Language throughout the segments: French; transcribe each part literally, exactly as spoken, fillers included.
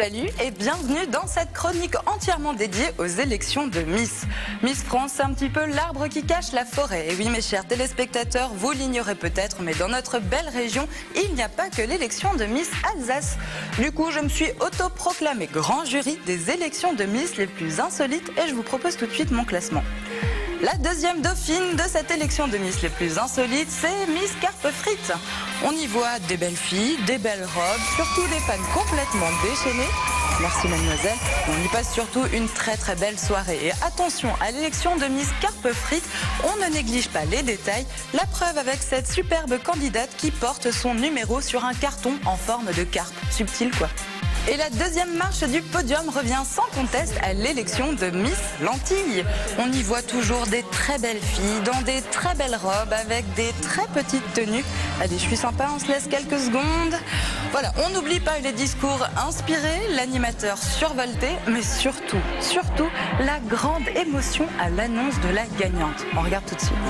Salut et bienvenue dans cette chronique entièrement dédiée aux élections de Miss. Miss France, c'est un petit peu l'arbre qui cache la forêt. Et oui, mes chers téléspectateurs, vous l'ignorez peut-être, mais dans notre belle région, il n'y a pas que l'élection de Miss Alsace. Du coup, je me suis autoproclamé grand jury des élections de Miss les plus insolites et je vous propose tout de suite mon classement. La deuxième dauphine de cette élection de Miss les plus insolites, c'est Miss Carpe Frites. On y voit des belles filles, des belles robes, surtout des fans complètement déchaînées. Merci mademoiselle. On y passe surtout une très très belle soirée. Et attention, à l'élection de Miss Carpe Frites, on ne néglige pas les détails. La preuve avec cette superbe candidate qui porte son numéro sur un carton en forme de carpe. Subtil quoi. Et la deuxième marche du podium revient sans conteste à l'élection de Miss Lentille. On y voit toujours des très belles filles dans des très belles robes avec des très petites tenues. Allez, je suis sympa, on se laisse quelques secondes. Voilà, on n'oublie pas les discours inspirés, l'animateur survolté, mais surtout, surtout, la grande émotion à l'annonce de la gagnante. On regarde tout de suite.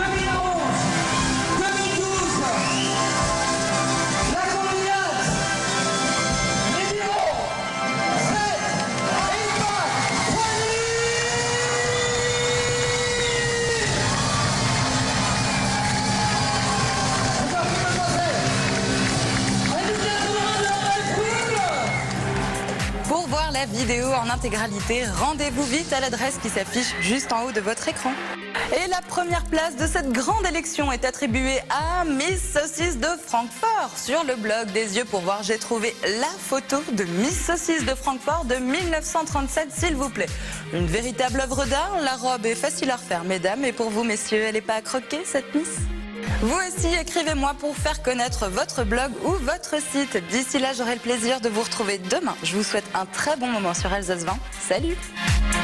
Pour voir la vidéo en intégralité, rendez-vous vite à l'adresse qui s'affiche juste en haut de votre écran. Et la première place de cette grande élection est attribuée à Miss Saucisse de Francfort. Sur le blog des Yeux pour voir, j'ai trouvé la photo de Miss Saucisse de Francfort de mille neuf cent trente-sept, s'il vous plaît. Une véritable œuvre d'art, la robe est facile à refaire, mesdames, et pour vous, messieurs, elle n'est pas à croquer, cette Miss ? Vous aussi, écrivez-moi pour faire connaître votre blog ou votre site. D'ici là, j'aurai le plaisir de vous retrouver demain. Je vous souhaite un très bon moment sur Alsace vingt. Salut!